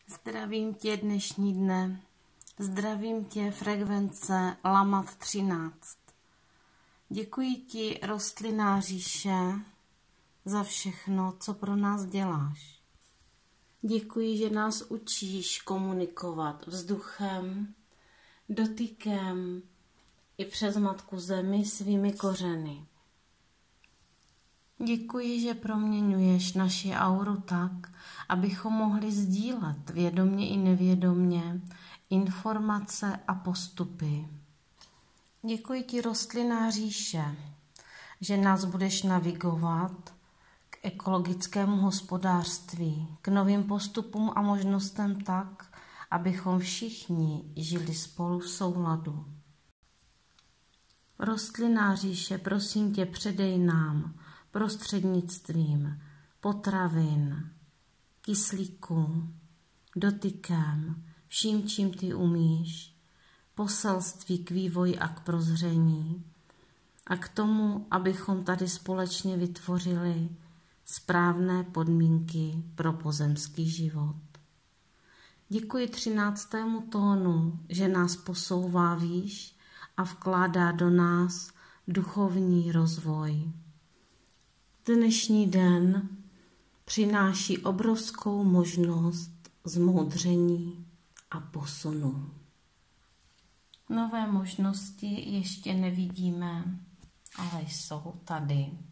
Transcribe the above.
Zdravím tě dnešní dne, zdravím tě frekvence Lamat 13. Děkuji ti, rostlinná říše, za všechno, co pro nás děláš. Děkuji, že nás učíš komunikovat vzduchem, dotykem i přes Matku Zemi svými kořeny. Děkuji, že proměňuješ naši auru tak, abychom mohli sdílet vědomě i nevědomě informace a postupy. Děkuji ti, rostlinná říše, že nás budeš navigovat k ekologickému hospodářství, k novým postupům a možnostem tak, abychom všichni žili spolu v souladu. Rostlinná říše, prosím tě, předej nám prostřednictvím potravin, kyslíku, dotykem, vším, čím ty umíš, poselství k vývoji a k prozření a k tomu, abychom tady společně vytvořili správné podmínky pro pozemský život. Děkuji 13. tónu, že nás posouvá výš a vkládá do nás duchovní rozvoj. Dnešní den přináší obrovskou možnost zmoudření a posunu. Nové možnosti ještě nevidíme, ale jsou tady.